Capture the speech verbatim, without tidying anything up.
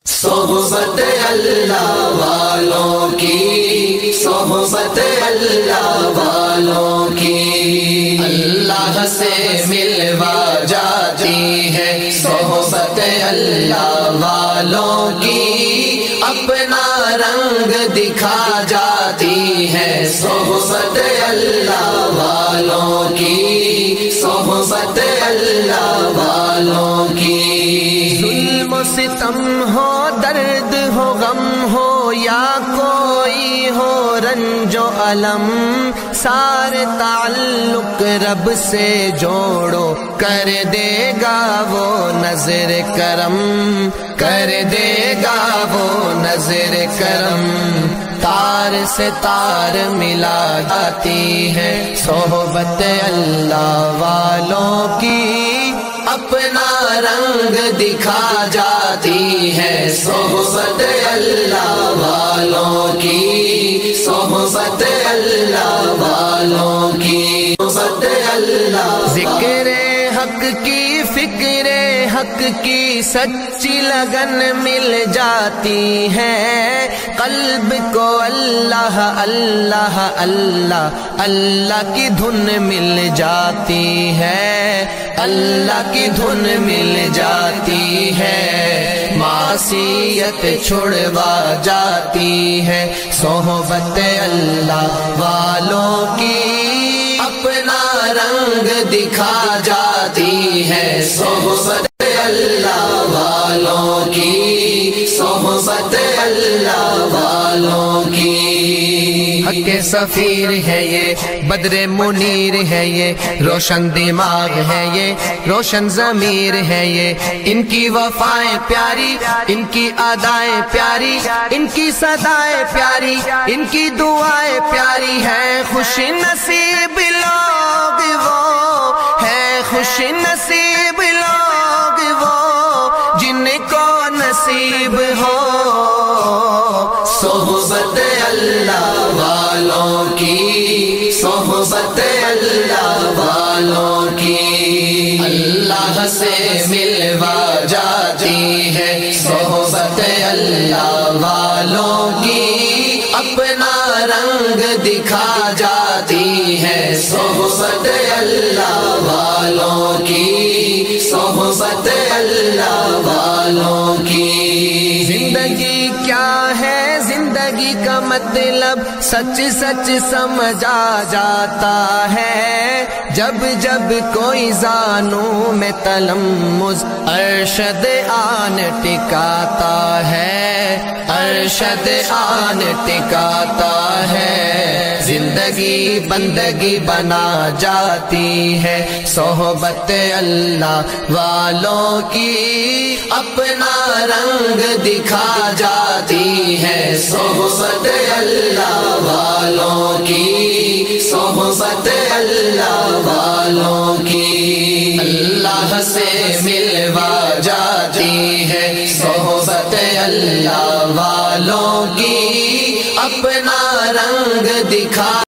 صحبت اللہ والوں کی، صحبت اللہ والوں کی اللہ سے ملوا جاتی ہے، صحبت اللہ والوں کی اپنا رنگ دکھا جاتی ہے، صحبت اللہ والوں کی، صحبت اللہ والوں کی۔ ظلم و ستم ہو، درد ہو، غم ہو یا کوئی ہو رنج و الم، سارے تعلق رب سے جوڑو، کر دے گا وہ نظر کرم، کر دے گا وہ نظر کرم۔ تار سے تار ملا جاتی ہے صحبت اللہ والوں کی، اپنا رنگ دکھا جاتی ہے صحبت اللہ والوں کی، صحبت اللہ والوں کی، صحبت اللہ۔ ذکر حق کی، فکر حق کی سچی لگن مل جاتی ہے، قلب کو اللہ اللہ اللہ اللہ کی دھن مل جاتی ہے، اللہ کی دھن مل جاتی ہے، معصیت چھڑوا جاتی ہے صحبت اللہ والوں کی، اپنا رنگ دکھا جاتی ہے صحبت اللہ والوں کی، صحبت اللہ والوں کی۔ حق سفیر ہے یہ، بدر منیر ہے یہ، روشن دماغ ہے یہ، روشن ضمیر ہے یہ، ان کی وفائیں پیاری، ان کی ادائیں پیاری، ان کی صدائیں پیاری، ان کی دعائیں پیاری ہیں، خوش نصیب لوگ وہ ہیں، خوش نصیب لوگ وہ جن کو نصیب ہو صحبت اللہ والوں کی، صحبت اللہ والوں کی اللہ سے ملوا جاتی ہے صحبت اللہ والوں کی، اپنا رنگ دکھا جاتی ہے صحبت اللہ والوں کی، صحبت اللہ والوں کی۔ زندگی کیا ہے، زندگی کا مطلب سچ سچ سمجھا جاتا ہے، جب جب کوئی زانوں میں تلمذ ارشد آن ٹکاتا ہے، ارشد آن ٹکاتا ہے، زندگی بندگی بنا جاتی ہے صحبت اللہ والوں کی، اپنا رنگ دکھا جاتی ہے صحبت اللہ والوں کی، صحبت اللہ والوں کی اللہ سے ملوا جاتی ہے صحبت اللہ والوں کی، اپنا رنگ دکھا